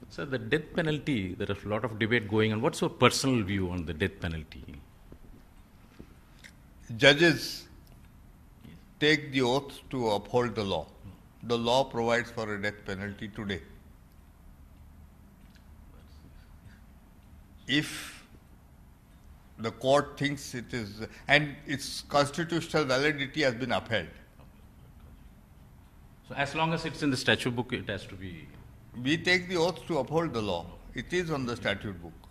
So the death penalty, there is a lot of debate going on. What's your personal view on the death penalty? Judges take the oath to uphold the law. The law provides for a death penalty today. If the court thinks it is, and its constitutional validity has been upheld. So as long as it's in the statute book, it has to be... We take the oath to uphold the law. It is on the statute book.